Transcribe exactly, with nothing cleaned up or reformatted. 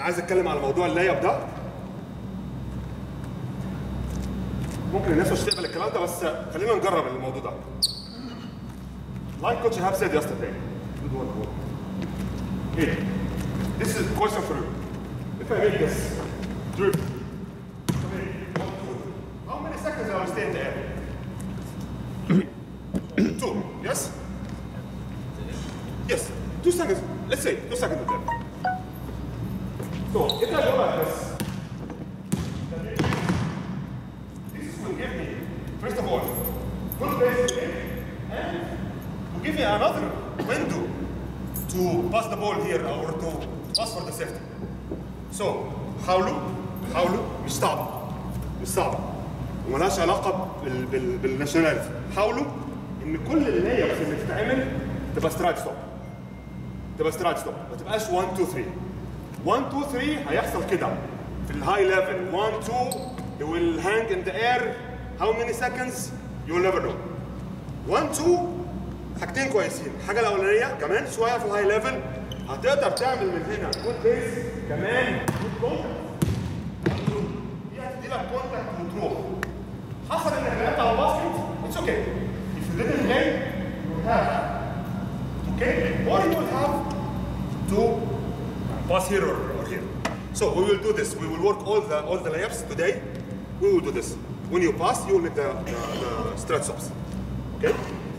انا عايز اتكلم على موضوع اللاي اب ده. ممكن الناس مش تقبل الكلام ده بس خلينا نجرب الموضوع ده. Like Coach Ihab said yesterday. Good one, good one. Here. This is a question for you. If I make this drip, how many seconds I will stay in the air? Two. Yes? Yes. Two seconds. Let's say two seconds there. So if I go like this, this will give me, first of all, full base and will give me another window to pass the ball here or to pass for the safety. So حاولوا حاولوا مش صعب مش صعب وملهاش علاقة بال بال بالناشوناليتي. حاولوا إن كل اللاي ابس اللي بتتعمل تبقى سترايك ستوب. تبقى سترايك ستوب ما تبقاش واحد اتنين تلاتة. واحد اتنين تلاتة هيحصل كده في الهاي ليفل. واحد اتنين you will hang in the air how many seconds you will never know. واحد اتنين حاجتين كويسين. الحاجة الأولانية كمان شوية في الهاي ليفل هتقدر تعمل من هنا جود بيس كمان جود كونتاكت. دي هتدي لك كونتاكت وتروح. حصل انك لعبت على الباسكت اتس اوكي. If you didn't play you would have to kick or you would have to pass here or, or here. So we will do this. We will work all the all the layups today. We will do this. When you pass, you will make the, the, the stretch ups. Okay?